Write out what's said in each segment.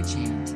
legend.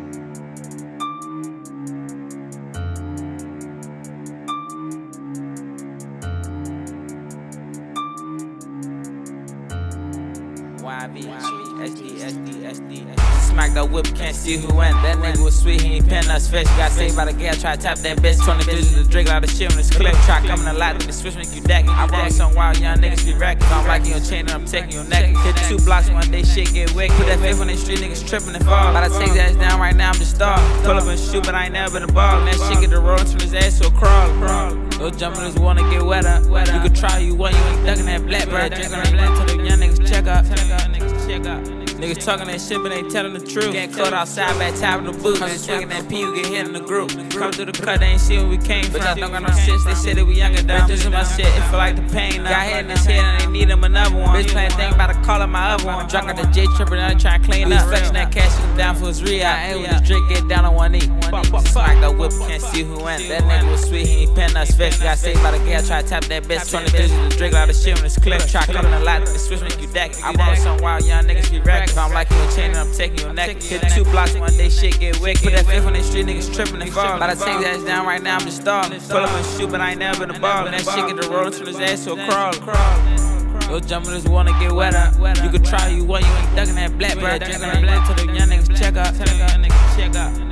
YV, smacked up whip, can't see who went. That nigga was sweet, he ain't pen us fish. Got saved by the gal, try to tap that bitch. 20 digits to drink, lot of shit on this clip. Try coming a lot, the switch make you dack. I brought some wild young niggas be racking. I'm like your chain and I'm taking your neck. Hit 2 blocks one day, shit get wicked. Put that faith on these street niggas tripping and fall. But I take that ass down right now, I'm just starved. Pull up and shoot, but I ain't never been a ball. And that shit get the roll from his ass to a crawl. Those jumpers wanna get wetter. You could try, you want, you ain't ducking that black bread. Drinking that black till the young niggas check up. Niggas talking that shit, but ain't telling the truth. Getting caught outside, back tapping the boots. Cause swinging that P, you get hit in the group. Come through the cut, they ain't see where we came from. Bitch, I don't got no sense, they said that we younger dumb. This is my shit, it feel like the pain. Got head in his head and they need him another one. Bitch playing thing about to call him my other one. Drunk at the J trippin', now they trying to clean up. Flexing that cash, he down for his re-out. I ain't with this drink, get down on one knee. Smacked up whip, can't see who went. That nigga was sweet, he ain't pen us fish. Got saved by the gal, try to tap that bitch. 20 digits to drink, lot of shit on this clip. Try coming a lot, the switch make you dack. I brought some wild young niggas be racking. I'm like your chain and I'm taking your neck. Hit 2 blocks one day, shit get wicked. Put that faith on these street niggas tripping and fall. But I take that ass down right now, I'm just starving. Pull up and shoot, but I ain't never been a ball. And that shit get the roll from his ass to a crawl. Those jumpers wanna get wetter. You could try, you want, you ain't ducking that black bread. Drinking that black till the young niggas check up.